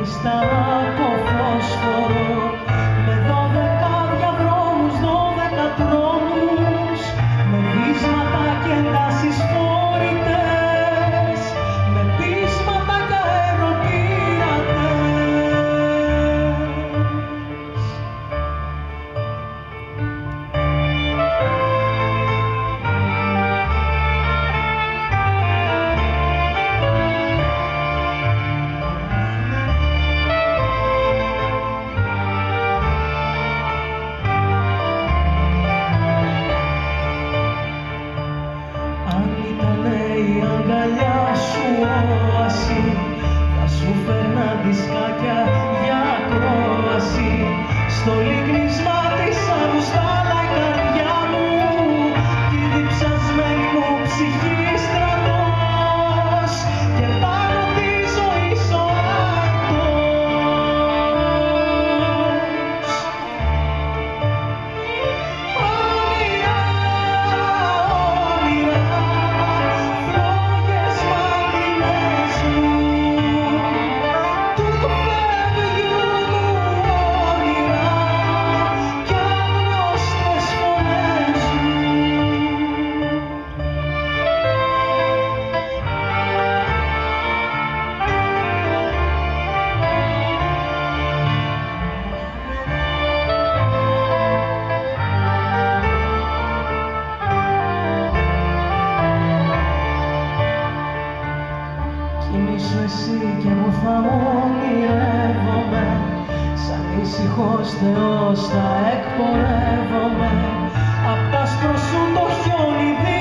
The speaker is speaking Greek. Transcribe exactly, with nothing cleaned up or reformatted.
ξεχωριστά από φόσφορο, με δώδεκα διαδρόμους, δώδεκα τρόμους, με βίσματα και εντάσεις φορητές, με πείσματα και αεροπειρατές. Η αγκαλιά σου όαση, θα σου φέρνα δισκάκια για ακρόαση. Στο λύκνισμα της αρουστάλα η καρδιά μου κι η διψασμένη μου ψυχή στρατός, και πάνω τη ζωή ο ακτός. Όνειρα, όνειρα, φλόγες μακρινές μου, του φεύγιου μου όνειρα κι άγνωστες φωνές μου. Κοιμήσου εσύ κι εγώ θα ονειρεύομαι, σαν ήσυχος Θεός θα εκπορεύομαι. Απ' τ' άσπρο σου το χιόνι